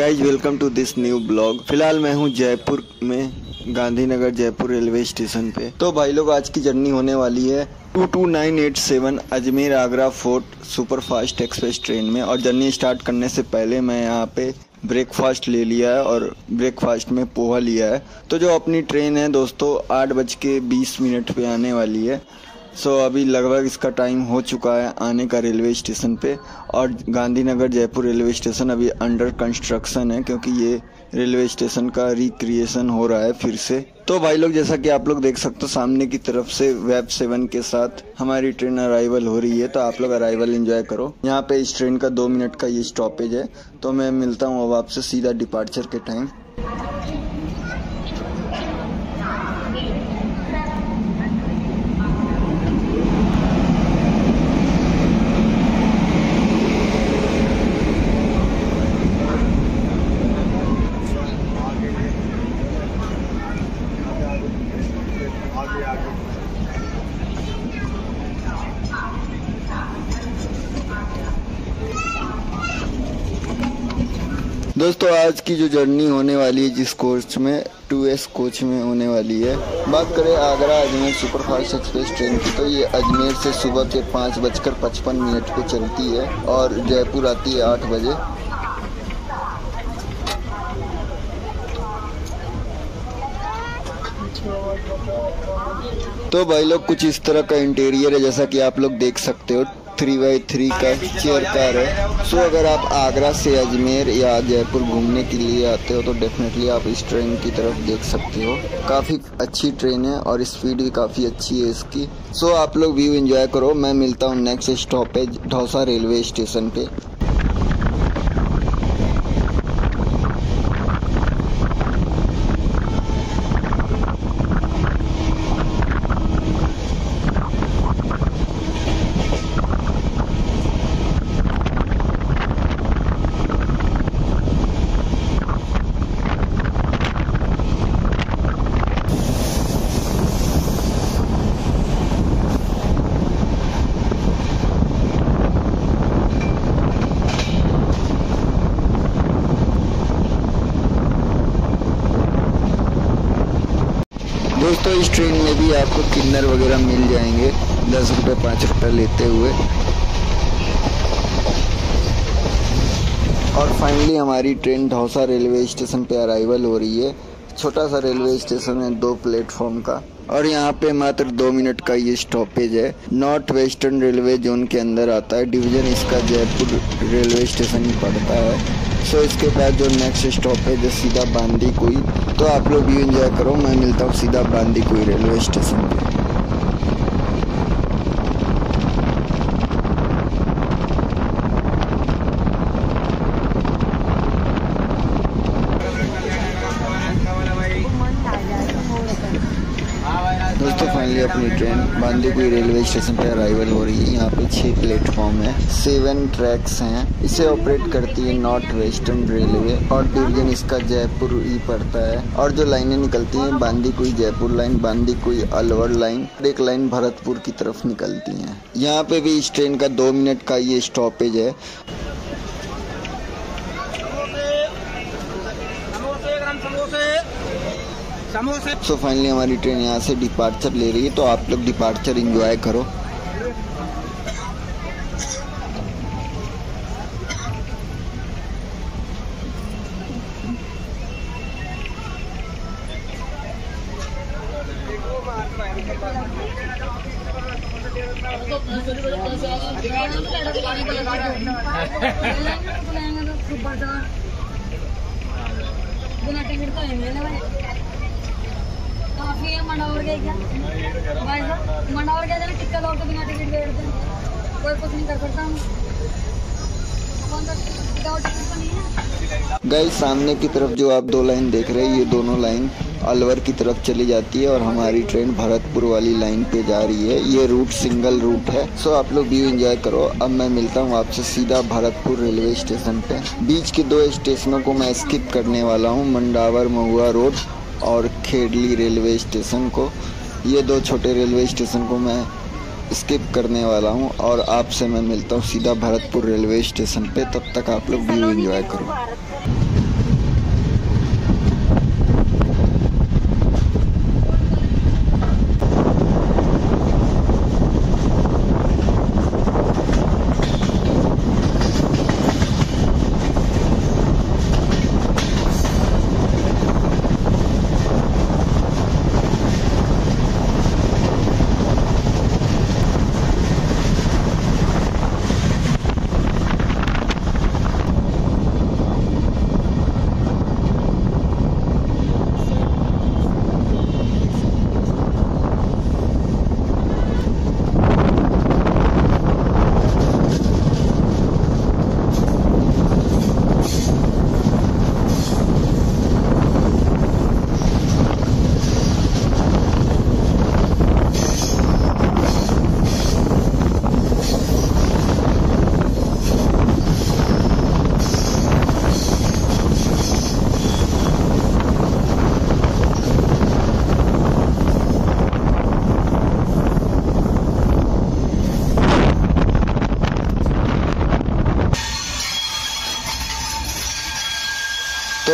Guys welcome to this new blog. फिलहाल मैं हूँ जयपुर में, गांधीनगर जयपुर रेलवे स्टेशन पे। तो भाई लोग आज की जर्नी होने वाली है 22987 Ajmer Agra fort superfast express train में। और जर्नी स्टार्ट करने से पहले मैं यहाँ पे ब्रेकफास्ट ले लिया है और ब्रेकफास्ट में पोहा लिया है। तो जो अपनी ट्रेन है दोस्तों 8:20 पे आने वाली है। अभी लगभग इसका टाइम हो चुका है आने का रेलवे स्टेशन पे। और गांधीनगर जयपुर रेलवे स्टेशन अभी अंडर कंस्ट्रक्शन है, क्योंकि ये रेलवे स्टेशन का रिक्रिएशन हो रहा है फिर से। तो भाई लोग जैसा कि आप लोग देख सकते हो सामने की तरफ से वेब 7 के साथ हमारी ट्रेन अराइवल हो रही है। तो आप लोग अराइवल एंजॉय करो। यहाँ पे इस ट्रेन का 2 मिनट का ये स्टॉपेज है। तो मैं मिलता हूँ अब आपसे सीधा डिपार्चर के टाइम। दोस्तों आज की जो जर्नी होने वाली है जिस कोच में 2S कोच में होने वाली है, बात करें Agra Ajmer superfast express train की, तो ये अजमेर से सुबह के 5:55 पे चलती है और जयपुर आती है 8 बजे। तो भाई लोग कुछ इस तरह का इंटीरियर है, जैसा कि आप लोग देख सकते हो 3x3 का चेयर कार है। अगर आप आगरा से अजमेर या जयपुर घूमने के लिए आते हो तो डेफिनेटली आप इस ट्रेन की तरफ देख सकते हो। काफ़ी अच्छी ट्रेन है और स्पीड भी काफ़ी अच्छी है इसकी। आप लोग व्यू एंजॉय करो। मैं मिलता हूँ next stoppage Dausa railway station पे। दोस्तों इस ट्रेन में भी आपको किन्नर वगैरह मिल जाएंगे 10 रुपये 5 रुपये लेते हुए। और फाइनली हमारी ट्रेन ढौसा रेलवे स्टेशन पे अराइवल हो रही है। छोटा सा रेलवे स्टेशन है 2 प्लेटफॉर्म का और यहाँ पे मात्र 2 मिनट का ये स्टॉपेज है। नॉर्थ वेस्टर्न रेलवे जोन के अंदर आता है। डिवीजन इसका जयपुर रेलवे स्टेशन ही पड़ता है। इसके बाद जो नेक्स्ट स्टॉपेज है सीधा बांदीकुई। तो आप लोग भी एंजॉय करो। मैं मिलता हूँ सीधा बांदीकुई रेलवे स्टेशन पे। दोस्तों फाइनली अपनी ट्रेन बांदीकुई रेलवे स्टेशन पे अराइवल हो रही है। यहाँ पे 6 प्लेटफॉर्म है, 7 ट्रैक्स हैं। इसे ऑपरेट करती है नॉर्थ वेस्टर्न रेलवे और डिवीजन इसका जयपुर ही पड़ता है। और जो लाइनें निकलती हैं बांदीकुई जयपुर लाइन, बांदीकुई अलवर लाइन, एक लाइन भरतपुर की तरफ निकलती हैं। यहाँ पे भी इस ट्रेन का 2 मिनट का ये स्टॉपेज है। फाइनली हमारी ट्रेन यहाँ से डिपार्चर ले रही है। तो आप लोग डिपार्चर एंजॉय करो। काफी है मंडावर गए क्या भाई साहब, मंडावर गए थे टिक्का लोग तो बिना टिकट के बैठते हैं। कोई कुछ नहीं कर सकता हूँ। गाइस सामने की तरफ जो आप 2 लाइन देख रहे हैं ये दोनों लाइन अलवर की तरफ चली जाती है और हमारी ट्रेन भरतपुर वाली लाइन पे जा रही है। ये रूट सिंगल रूट है। आप लोग व्यू एंजॉय करो। अब मैं मिलता हूँ आपसे सीधा भरतपुर रेलवे स्टेशन पे। बीच के 2 स्टेशनों को मैं स्किप करने वाला हूँ, मंडावर महुआ रोड और खेड़ली रेलवे स्टेशन को। ये 2 छोटे रेलवे स्टेशन को मैं स्किप करने वाला हूँ और आपसे मैं मिलता हूँ सीधा भरतपुर रेलवे स्टेशन पे। तब तक आप लोग व्यू एंजॉय करो।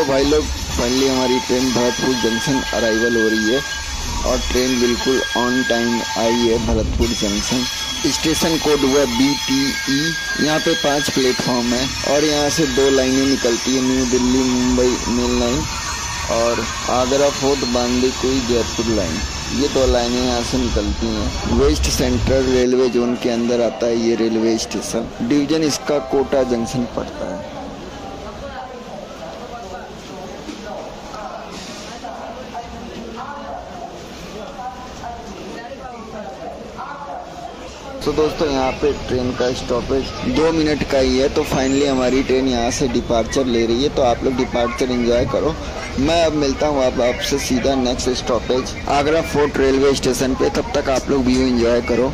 तो भाई लोग फाइनली हमारी ट्रेन भरतपुर जंक्शन अराइवल हो रही है और ट्रेन बिल्कुल ऑन टाइम आई है भरतपुर जंक्शन। स्टेशन कोड हुआ BTE। यहाँ पे 5 प्लेटफॉर्म है और यहाँ से 2 लाइनें निकलती है, new Delhi Mumbai main line और आगरा फोर्ट बांदीकुई जयपुर लाइन। ये 2 लाइनें यहाँ से निकलती हैं। वेस्ट सेंट्रल रेलवे जोन के अंदर आता है ये रेलवे स्टेशन। डिवीजन इसका कोटा जंक्शन पड़ता है। तो दोस्तों यहाँ पे ट्रेन का स्टॉपेज 2 मिनट का ही है। तो फाइनली हमारी ट्रेन यहाँ से डिपार्चर ले रही है, तो आप लोग डिपार्चर एंजॉय करो। मैं अब मिलता हूँ आपसे सीधा next stoppage Agra fort railway station पे। तब तक आप लोग व्यू एंजॉय करो।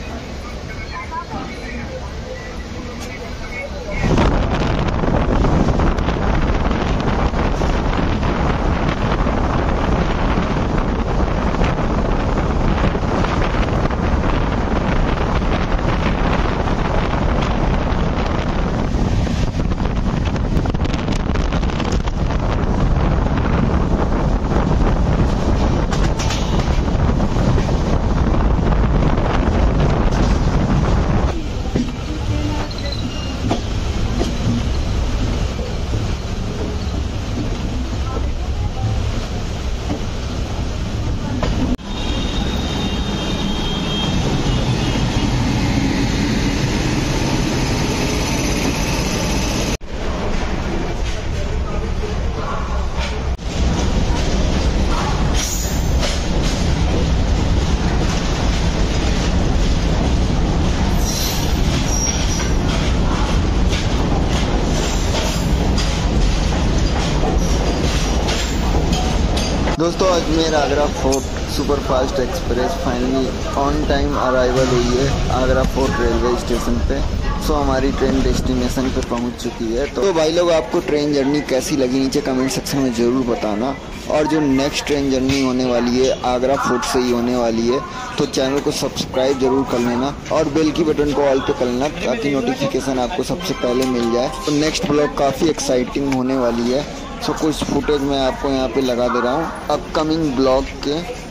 दोस्तों Ajmer Agra fort superfast express finally on time arrival हुई है आगरा फोर्ट रेलवे स्टेशन पे। सो हमारी ट्रेन डेस्टिनेशन पे पहुंच चुकी है। तो भाई लोग आपको ट्रेन जर्नी कैसी लगी नीचे कमेंट सेक्शन में ज़रूर बताना। और जो नेक्स्ट ट्रेन जर्नी होने वाली है आगरा फोर्ट से ही होने वाली है, तो चैनल को सब्सक्राइब जरूर कर लेना और बेल की बटन को ऑल पे कर लेना ताकि नोटिफिकेशन आपको सबसे पहले मिल जाए। तो नेक्स्ट ब्लॉग काफ़ी एक्साइटिंग होने वाली है। सो कुछ फुटेज मैं आपको यहाँ पे लगा दे रहा हूँ अपकमिंग ब्लॉग के।